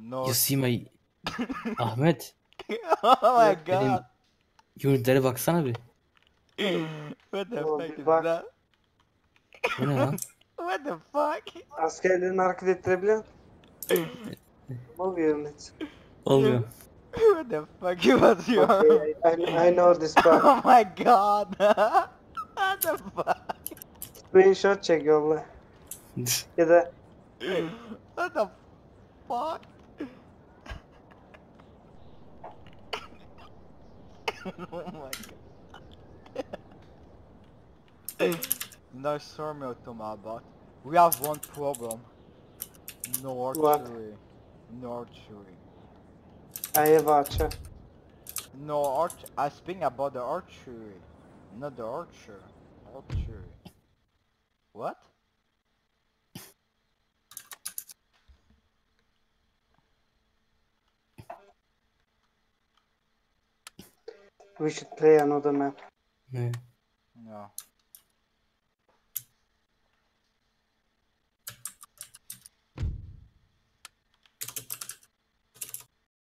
You North. see my... Ahmet. Oh my Benim god. unitlere baksana bir. What the Oğlum fuck bir is bak. that? Bu ne lan? What the fuck? Askerlerini hareket ettirebiliyor musun? Move unit. Olmuyor. What the fuck was you? Okay, I know this part. Oh my god. What the fuck? Screenshot çek yolla. Ya da What the fuck? Oh my god. No sorry to my bot. We have one problem. No What? archery. No archery. I have archer. No arch. I speak about the archery, not the archer. Archery. What? We should play another map. Ne? No.